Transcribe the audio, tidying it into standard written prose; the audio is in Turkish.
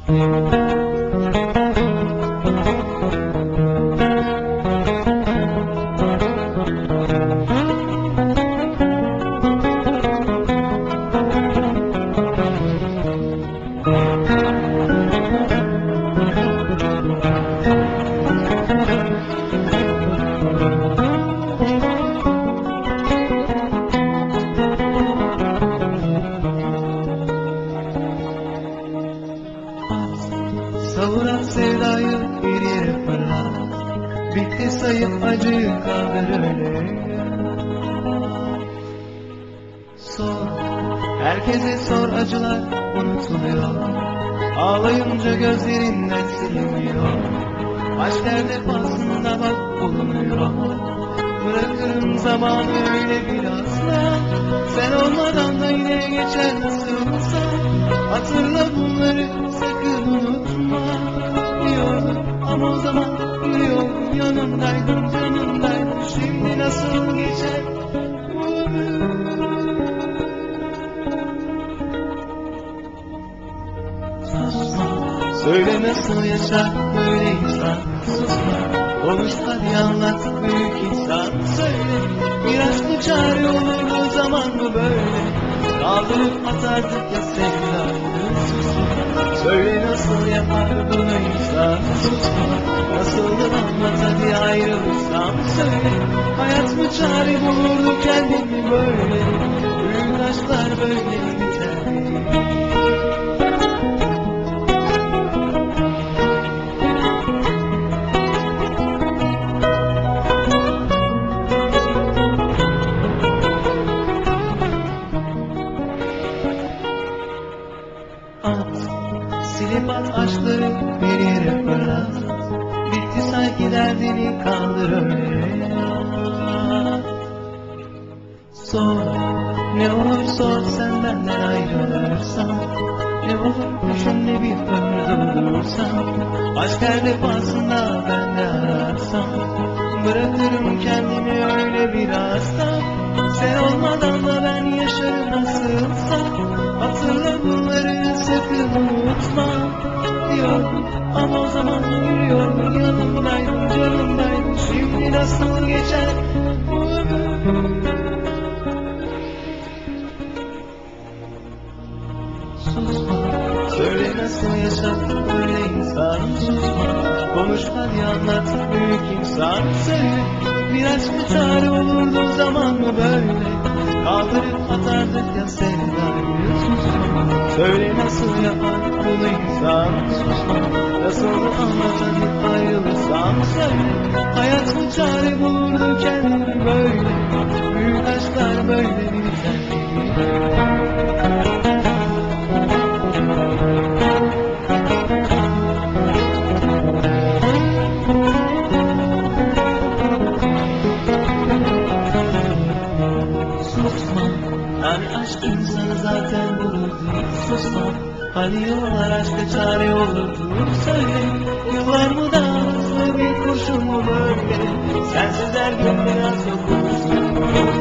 Savuran sevdayı bir yere fırlat, bitti sayıp acıyı kaldır öyle. Sor, herkese sor, acılar unutuluyor, ağlayınca gözlerinden siliniyor. Aşk her defasında bak bulunuyor, bırakırım zamanı öyle birazla. Sen olmadan da yine geçer nasılsa, hatırla bunları sakın unutma diyordum. Ama o zaman yürüyordum, yanımdaydın, canımdaydın. Şimdi nasıl geçer bu ömür? Susma, söyle nasıl yaşar böyle insan. Susma, konuş hadi anlat büyük insan. Söyle, bir aşklı çare olurdu o zaman mı böyle? Kaldırıp atardık ya sevdayı. Susma, söyle nasıl yapar bunu insan. Susma, nasıldı anlat hadi ayrılırsam. Söyle, hayat mı çare bulurdu kendini böyle? Büyük aşklar böyle biter. Silip at aşkları bir yere fırlat, bitti sanki derdini kaldır öyle. Sor, ne olur sor sen benden ayrılırsan. Ne olur düşün ne bir ömür durursan. Aşk her defasında ben de ararsam, bırakırım kendimi öyle birazdan. Sen olmadan da ben yaşarım nasılsa. Hatırla bunları sakın unutma diyordum. Ama o zaman yürüyordum, yanımdaydın, canımdaydın. Şimdi nasıl geçer bu ömür? Susma, söyle nasıl yaşar böyle insan. Susma, konuş hadi anlat büyük insan. Söyle, biraz mı çare olurdu o zaman mı böyle? Kaldırıp atardık ya sevdayı. Susma, söyle nasıl yapar bunu insan. Susma, nasıl anlat hadi ayrılırsam. Söyle, hayat mı çare bulurdu kendini böyle? Büyük aşklar böyle biter. Hani aşk insanı zaten bulurdu. Susma, hani yollar aşka çare olurdu. Söyle, yıllar mı daha hızlı bir kurşun mu böyle? Sensiz her gün biraz okursun.